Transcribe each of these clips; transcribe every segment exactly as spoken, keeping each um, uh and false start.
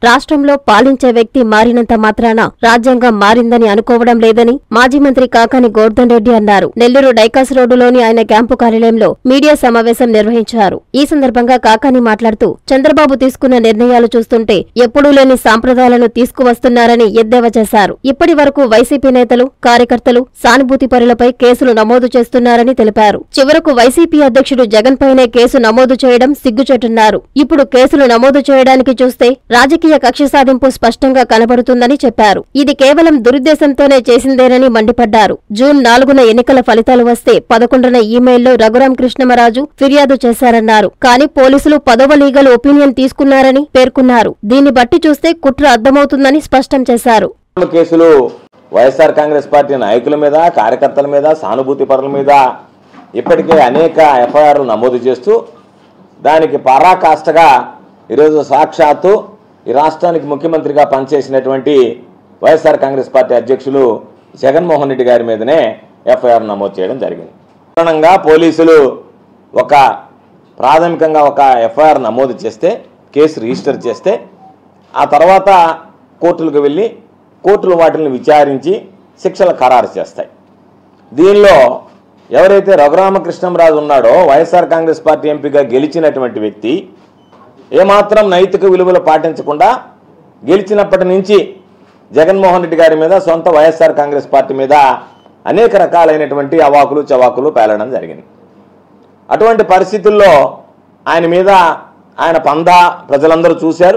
రాష్ట్రంలో పాలించే వ్యక్తి మారినంత మాత్రాన రాజ్యాంగం మారిందని అనుకోవడం లేదని మాజీ మంత్రి కాకాని గోర్ధన్ రెడ్డి అన్నారు. నెల్లూరు డైకాస్ రోడ్డులోని ఆయన క్యాంపు కార్యాలయంలో మీడియా సమావేశం నిర్వహించారు. ఈ సందర్భంగా కాకాని మాట్లాడుతూ చంద్రబాబు తీసుకున్న నిర్ణయాలు చూస్తుంటే ఎప్పుడూ లేని సాంప్రదాయాలను తీసుకువస్తున్నారని ఎద్దేవా చేశారు. ఇప్పటి వరకు వైసీపీ నేతలు, కార్యకర్తలు, సానుభూతి పరులపై కేసులు నమోదు చేస్తున్నారని తెలిపారు. చివరకు వైసీపీ అధ్యక్షుడు జగన్ పైనే కేసు నమోదు చేయడం సిగ్గుచేటన్నారు. ఇప్పుడు కేసులు నమోదు చేయడానికి చూస్తే రాజకీయ కక్ష సాధింపు స్పష్టంగా కనబడుతుందని చెప్పారు. ఇది కేవలం దురుద్దేశంతోనే చేసిందేనని మండిపడ్డారు. జూన్ నాలుగున ఎన్నికల ఫలితాలు వస్తే పదకొండున ఈమెయిల్లో రఘురాం కృష్ణమరాజు ఫిర్యాదు చేశారన్నారు. కానీ పోలీసులు పదవ లీగల్ ఒపీనియన్ తీసుకున్నారని పేర్కొన్నారు. దీన్ని బట్టి చూస్తే కుట్ర అర్థమవుతుందని స్పష్టం చేశారు. కేసులు వైఎస్ఆర్ కాంగ్రెస్ పార్టీ నాయకుల మీద, కార్యకర్తల మీద, సానుభూతి పరుల మీద ఇప్పటికే అనేక ఎఫ్ఐఆర్లు నమోదు చేస్తూ దానికి పరాకాష్ఠగా ఈరోజు సాక్షాత్తు ఈ రాష్ట్రానికి ముఖ్యమంత్రిగా పనిచేసినటువంటి వైఎస్ఆర్ కాంగ్రెస్ పార్టీ అధ్యక్షులు జగన్మోహన్ రెడ్డి గారి మీదనే ఎఫ్ఐఆర్ నమోదు చేయడం జరిగింది. కారణంగా పోలీసులు ఒక ప్రాథమికంగా ఒక ఎఫ్ఐఆర్ నమోదు చేస్తే, కేసు రిజిస్టర్ చేస్తే, ఆ తర్వాత కోర్టులకు వెళ్ళి కోర్టులు వాటిని విచారించి శిక్షలు ఖరారు చేస్తాయి. దీనిలో ఎవరైతే రఘురామకృష్ణంరాజు ఉన్నాడో, వైఎస్ఆర్ కాంగ్రెస్ పార్టీ ఎంపీగా గెలిచినటువంటి వ్యక్తి, ఏమాత్రం నైతిక విలువలు పాటించకుండా గెలిచినప్పటి నుంచి జగన్మోహన్ రెడ్డి గారి మీద, సొంత వైఎస్ఆర్ కాంగ్రెస్ పార్టీ మీద అనేక రకాలైనటువంటి అవాకులు చవాకులు పేలడం జరిగింది. అటువంటి పరిస్థితుల్లో ఆయన మీద ఆయన పందా ప్రజలందరూ చూశారు.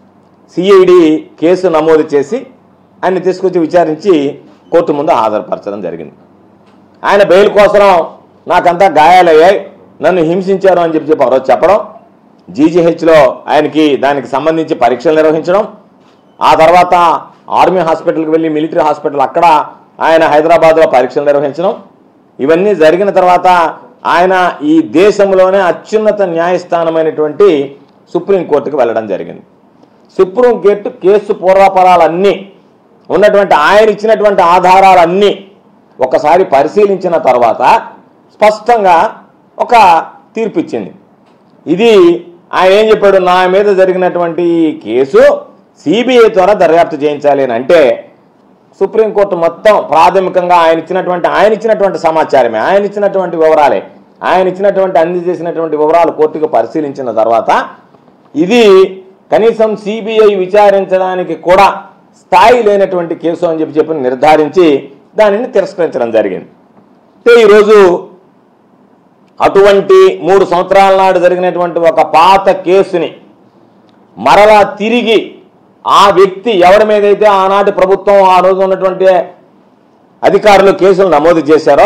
సిఐడి కేసు నమోదు చేసి ఆయన్ని తీసుకొచ్చి విచారించి కోర్టు ముందు హాజరుపరచడం జరిగింది. ఆయన బెయిల్ కోసం నాకంతా గాయాలయ్యాయి, నన్ను హింసించారు అని చెప్పి చెప్పి ఒకరోజు చెప్పడం, జీజీహెచ్లో ఆయనకి దానికి సంబంధించి పరీక్షలు నిర్వహించడం, ఆ తర్వాత ఆర్మీ హాస్పిటల్కి వెళ్ళి మిలిటరీ హాస్పిటల్ అక్కడ ఆయన హైదరాబాద్లో పరీక్షలు నిర్వహించడం, ఇవన్నీ జరిగిన తర్వాత ఆయన ఈ దేశంలోనే అత్యున్నత న్యాయస్థానమైనటువంటి సుప్రీంకోర్టుకు వెళ్ళడం జరిగింది. సుప్రీంకోర్టు కేసు పూర్వాపరాలన్నీ ఉన్నటువంటి ఆయన ఇచ్చినటువంటి ఆధారాలన్నీ ఒకసారి పరిశీలించిన తర్వాత స్పష్టంగా ఒక తీర్పు ఇచ్చింది. ఇది ఆయన ఏం చెప్పాడు, నా మీద జరిగినటువంటి కేసు సిబిఐ ద్వారా దర్యాప్తు చేయించాలి అని అంటే, సుప్రీంకోర్టు మొత్తం ప్రాథమికంగా ఆయన ఇచ్చినటువంటి ఆయన ఇచ్చినటువంటి సమాచారమే, ఆయన ఇచ్చినటువంటి వివరాలే, ఆయన ఇచ్చినటువంటి అందజేసినటువంటి వివరాలు కోర్టుకు పరిశీలించిన తర్వాత ఇది కనీసం సిబిఐ విచారించడానికి కూడా స్థాయి లేనటువంటి కేసు అని చెప్పి చెప్పి నిర్ధారించి దానిని తిరస్కరించడం జరిగింది. అంటే ఈరోజు అటువంటి మూడు సంవత్సరాల నాడు జరిగినటువంటి ఒక పాత కేసుని మరలా తిరిగి ఆ వ్యక్తి ఎవరి మీదైతే ఆనాటి ప్రభుత్వం, ఆ రోజు ఉన్నటువంటి అధికారులు కేసులు నమోదు చేశారో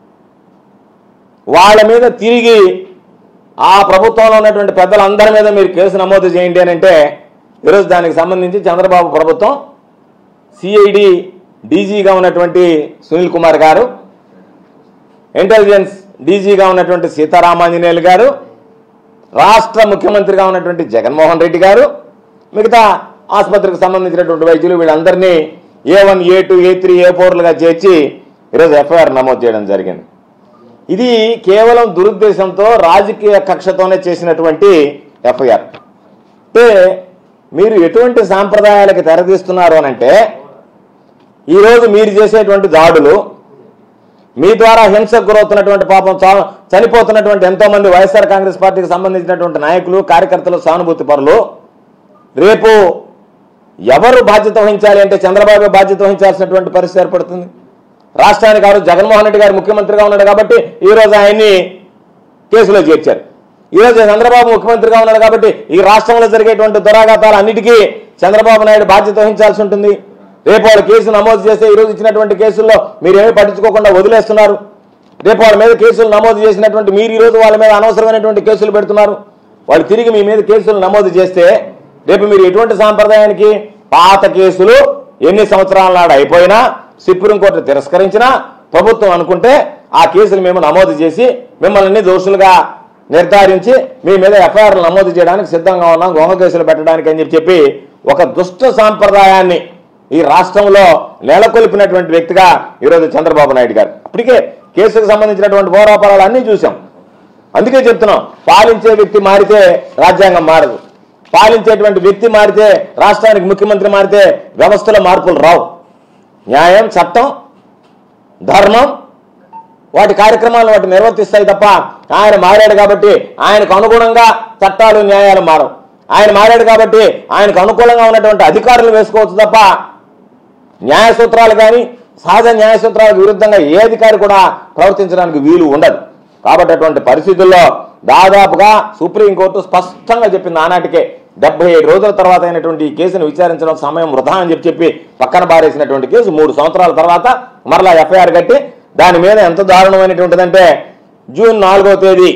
వాళ్ళ మీద తిరిగి ఆ ప్రభుత్వంలో ఉన్నటువంటి పెద్దలందరి మీద మీరు కేసు నమోదు చేయండి అని అంటే, ఈరోజు దానికి సంబంధించి చంద్రబాబు ప్రభుత్వం సిఐడి డీజీగా ఉన్నటువంటి సునీల్ కుమార్ గారు, ఇంటెలిజెన్స్ డీజీగా ఉన్నటువంటి సీతారామాంజనేయులు గారు, రాష్ట్ర ముఖ్యమంత్రిగా ఉన్నటువంటి జగన్మోహన్ రెడ్డి గారు, మిగతా ఆసుపత్రికి సంబంధించినటువంటి వైద్యులు వీళ్ళందరినీ A one A two A three A ఫోర్లుగా చేర్చి ఈరోజు ఎఫ్ఐఆర్ నమోదు చేయడం జరిగింది. ఇది కేవలం దురుద్దేశంతో, రాజకీయ కక్షతోనే చేసినటువంటి ఎఫ్ఐఆర్. అంటే మీరు ఎటువంటి సాంప్రదాయాలకి తెరదీస్తున్నారు అనంటే, ఈరోజు మీరు చేసేటువంటి దాడులు, మీ ద్వారా హింసకు గురవుతున్నటువంటి పాపం చనిపోతున్నటువంటి ఎంతోమంది వైఎస్ఆర్ కాంగ్రెస్ పార్టీకి సంబంధించినటువంటి నాయకులు, కార్యకర్తలు, సానుభూతి పరులు, రేపు ఎవరు బాధ్యత వహించాలి అంటే చంద్రబాబు బాధ్యత వహించాల్సినటువంటి పరిస్థితి ఏర్పడుతుంది. రాష్ట్రానికి గారు జగన్మోహన్ రెడ్డి గారు ముఖ్యమంత్రిగా ఉన్నాడు కాబట్టి ఈరోజు ఆయన్ని కేసులో చేర్చారు. ఈరోజు చంద్రబాబు ముఖ్యమంత్రిగా ఉన్నాడు కాబట్టి ఈ రాష్ట్రంలో జరిగేటువంటి దురాఘాతాలు అన్నిటికీ చంద్రబాబు నాయుడు బాధ్యత వహించాల్సి ఉంటుంది. రేపు వాళ్ళు కేసు నమోదు చేస్తే ఈరోజు ఇచ్చినటువంటి కేసుల్లో మీరేమీ పట్టించుకోకుండా వదిలేస్తున్నారు. రేపు వాళ్ళ మీద కేసులు నమోదు చేసినటువంటి మీరు ఈరోజు వాళ్ళ మీద అనవసరమైనటువంటి కేసులు పెడుతున్నారు. వాళ్ళు తిరిగి మీ మీద కేసులు నమోదు చేస్తే రేపు మీరు ఎటువంటి సాంప్రదాయానికి, పాత కేసులు ఎన్ని సంవత్సరాల నాడు అయిపోయినా, సుప్రీంకోర్టు తిరస్కరించినా, ప్రభుత్వం అనుకుంటే ఆ కేసులు మేము నమోదు చేసి మిమ్మల్ని దోషులుగా నిర్ధారించి మీ మీద ఎఫ్ఐఆర్లు నమోదు చేయడానికి సిద్ధంగా ఉన్నాం, గొంగ కేసులు పెట్టడానికి అని చెప్పి ఒక దుష్ట సాంప్రదాయాన్ని ఈ రాష్ట్రంలో నెలకొల్పినటువంటి వ్యక్తిగా ఈరోజు చంద్రబాబు నాయుడు గారు. అప్పటికే కేసుకు సంబంధించినటువంటి పోరాపారాలు అన్నీ చూసాం. అందుకే చెప్తున్నాం, పాలించే వ్యక్తి మారితే రాజ్యాంగం మారదు. పాలించేటువంటి వ్యక్తి మారితే, రాష్ట్రానికి ముఖ్యమంత్రి మారితే వ్యవస్థలో మార్పులు రావు. న్యాయం, చట్టం, ధర్మం వాటి కార్యక్రమాలను వాటి నిర్వర్తిస్తాయి తప్ప ఆయన మారాడు కాబట్టి ఆయనకు అనుగుణంగా చట్టాలు న్యాయాలు మారవు. ఆయన మారాడు కాబట్టి ఆయనకు అనుకూలంగా ఉన్నటువంటి అధికారులు వేసుకోవచ్చు తప్ప న్యాయ సూత్రాలు కానీ సహజ న్యాయ సూత్రాలకు విరుద్ధంగా ఏ అధికారి కూడా ప్రవర్తించడానికి వీలు ఉండదు. కాబట్టి అటువంటి పరిస్థితుల్లో దాదాపుగా సుప్రీంకోర్టు స్పష్టంగా చెప్పింది ఆనాటికే, డెబ్బై ఏడు రోజుల తర్వాత అయినటువంటి ఈ కేసును విచారించడం సమయం వృధా అని చెప్పి చెప్పి పక్కన పారేసినటువంటి కేసు మూడు సంవత్సరాల తర్వాత మరలా ఎఫ్ఐఆర్ కట్టి దాని మీద ఎంత దారుణమైనటువంటిదంటే జూన్ నాలుగవ తేదీ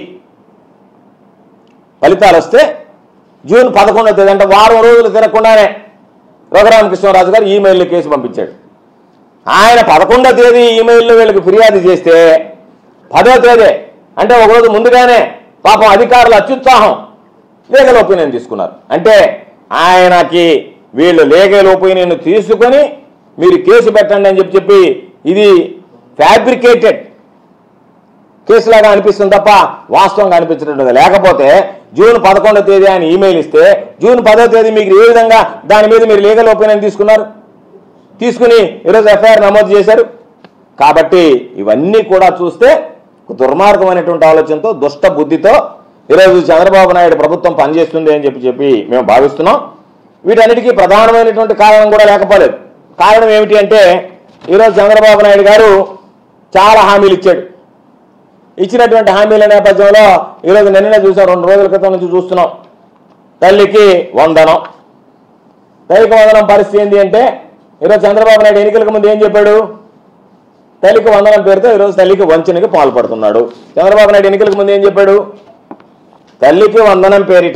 ఫలితాలు వస్తే జూన్ పదకొండవ తేదీ అంటే వారం రోజులు తిరగకుండానే రఘురామకృష్ణరాజు గారు ఈమెయిల్లో కేసు పంపించాడు. ఆయన పదకొండవ తేదీ ఈమెయిల్లో వీళ్ళకి ఫిర్యాదు చేస్తే పదో తేదీ అంటే ఒకరోజు ముందుగానే పాపం అధికారులు అత్యుత్సాహం లీగల్ ఒపీనియన్ తీసుకున్నారు. అంటే ఆయనకి వీళ్ళు లీగల్ ఒపీనియన్ తీసుకొని మీరు కేసు పెట్టండి అని చెప్పి చెప్పి ఇది ఫ్యాబ్రికేటెడ్ కేసులాగా అనిపిస్తుంది తప్ప వాస్తవంగా అనిపించడం. లేకపోతే జూన్ పదకొండవ తేదీ ఆయన ఈమెయిల్ ఇస్తే జూన్ పదో తేదీ మీకు ఏ విధంగా దాని మీద మీరు లీగల్ ఒపీనియన్ తీసుకున్నారు, తీసుకుని ఈరోజు ఎఫ్ఐఆర్ నమోదు చేశారు. కాబట్టి ఇవన్నీ కూడా చూస్తే దుర్మార్గమైనటువంటి ఆలోచనతో దుష్ట బుద్ధితో ఈరోజు చంద్రబాబు నాయుడు ప్రభుత్వం పనిచేస్తుంది అని చెప్పి చెప్పి మేము భావిస్తున్నాం. వీటన్నిటికీ ప్రధానమైనటువంటి కారణం కూడా లేకపోలేదు. కారణం ఏమిటి అంటే ఈరోజు చంద్రబాబు నాయుడు గారు చాలా హామీలు ఇచ్చాడు. ఇచ్చినటువంటి హామీల నేపథ్యంలో ఈరోజు నిన్ననే చూసాం, రెండు రోజుల క్రితం నుంచి చూస్తున్నాం తల్లికి వందనం. తల్లికి వందనం పరిస్థితి ఏంటి అంటే ఈరోజు చంద్రబాబు నాయుడు ఎన్నికలకు ముందు ఏం చెప్పాడు, తల్లికి వందనం పేరుతో ఈరోజు తల్లికి వంచనకి పాల్పడుతున్నాడు. చంద్రబాబు నాయుడు ఎన్నికలకు ముందు ఏం చెప్పాడు, తల్లికి వందనం పేరిట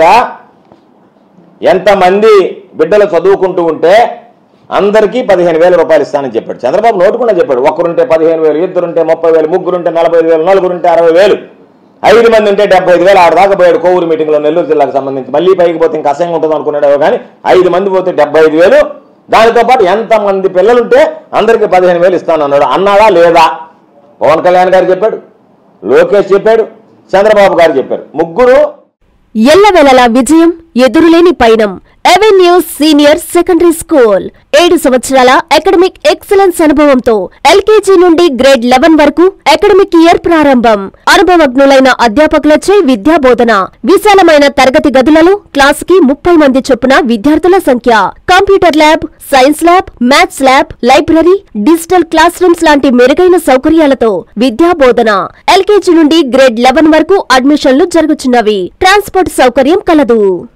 ఎంతమంది బిడ్డలు చదువుకుంటూ ఉంటే అందరికీ పదిహేను వేల రూపాయలు ఇస్తానని చెప్పాడు. చంద్రబాబు నోటుకుండా చెప్పాడు. ఒక్కరుంటే పదిహేను వేలు, ఇద్దరుంటే ముప్పై వేలు, ముగ్గురుంటే నలభై ఐదు వేలు, నలుగురుంటే అరవై వేలు, ఐదు మంది ఉంటే డెబ్బై ఐదు వేలు. ఆరు దాకా పోయాడు కోవూరు మీటింగ్లో నెల్లూరు జిల్లాకు సంబంధించి. మళ్ళీ పైకి పోతే ఇంకా అసహ్యంగా ఉంటుంది అనుకున్నాడు కానీ ఐదు మంది పోతే డెబ్బై ఐదు వేలు. దానితో పాటు ఎంతమంది పిల్లలుంటే అందరికీ పదిహేను వేలు ఇస్తానన్నాడు. అన్నాడా లేదా? పవన్ కళ్యాణ్ గారు చెప్పాడు, లోకేష్ చెప్పాడు, చంద్రబాబు గారు చెప్పారు. ముగ్గురు ఎల్లవేళలా విజయం, ఎదురులేని పయనం. ఎవెన్యూస్ సీనియర్ సెకండరీ స్కూల్ ఏడు సంవత్సరాల అకాడమిక్ ఎక్సలెన్స్ అనుభవంతో ఎల్కేజీ నుండి గ్రేడ్ లెవెన్ వరకు అకాడమిక్ ఇయర్ ప్రారంభం. అనుభవజ్ఞులైన అధ్యాపకులచే విద్యా బోధన. విశాలమైన తరగతి గదులలో క్లాస్ కి ముప్పై మంది చొప్పున విద్యార్థుల సంఖ్య. Computer lab, science lab, maths lab, library, digital classrooms లాంటి మెరుగైన సౌకర్యాలతో విద్యా బోధన. ఎల్కేజీ నుండి గ్రేడ్ లెవెన్ వరకు అడ్మిషన్లు జరుగుతున్నవి. ట్రాన్స్పోర్ట్ సౌకర్యం కలదు.